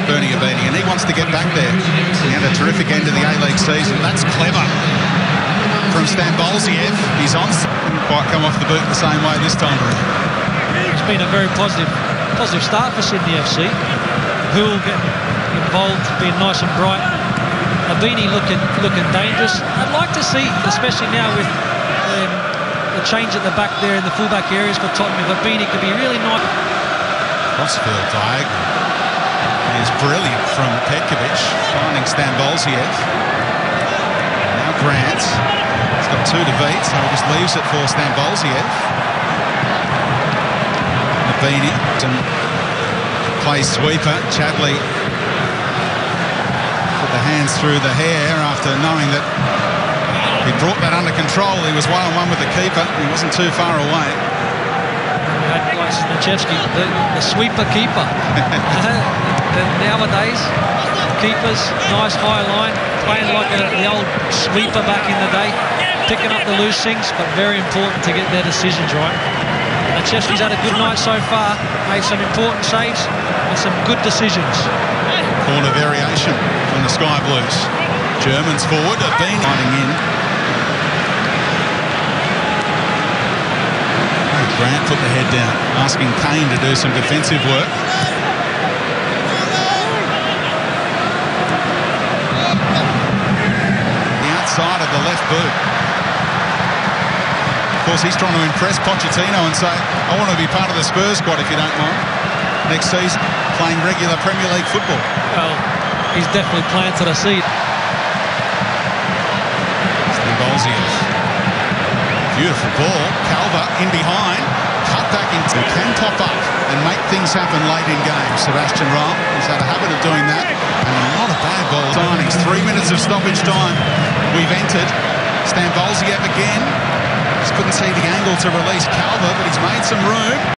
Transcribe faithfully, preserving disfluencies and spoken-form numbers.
Bernie Ibini, and he wants to get back there. He had a terrific end of the A-League season. That's clever from Stambolziev. He's on. Didn't quite come off the boot the same way this time around. It's been a very positive, positive start for Sydney F C. Houle getting involved, being nice and bright. Ibini looking, looking dangerous. I'd like to see, especially now with um, the change at the back there in the fullback areas for Tottenham, if Ibini could be really nice. Crossfield diagonal is brilliant from Petkovic, finding Stambolziev. Now Grant. He's got two to beat, so he just leaves it for Stambolziev. Ibini plays sweeper. Chadley put the hands through the hair after knowing that he brought that under control. He was one-on-one with the keeper. He wasn't too far away. Like Snachevsky, the, the sweeper keeper. Nowadays, keepers, nice high line, playing like a, the old sweeper back in the day, picking up the loose things, but very important to get their decisions right. Snachevsky's had a good night so far, made some important saves and some good decisions. Corner variation from the Sky Blues. Germans forward, have been lining in. Grant put the head down, asking Kane to do some defensive work. The outside of the left boot. Of course, he's trying to impress Pochettino and say, I want to be part of the Spurs squad if you don't mind. Next season, playing regular Premier League football. Well, he's definitely planted a seed. Stambolziev. Beautiful ball. Calver in behind. Cut back into. Can pop up and make things happen late in games. Sebastian Rahl has had a habit of doing that. And a lot of bad ball signings. Three minutes of stoppage time we've entered. Stambolziev again. Just couldn't see the angle to release Calver, but he's made some room.